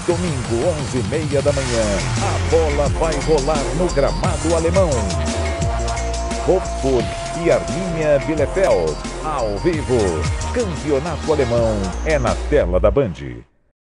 Domingo, 11h30 da manhã, a bola vai rolar no gramado alemão. Wolfsburg e Arminia Bielefeld, ao vivo. Campeonato Alemão é na tela da Band.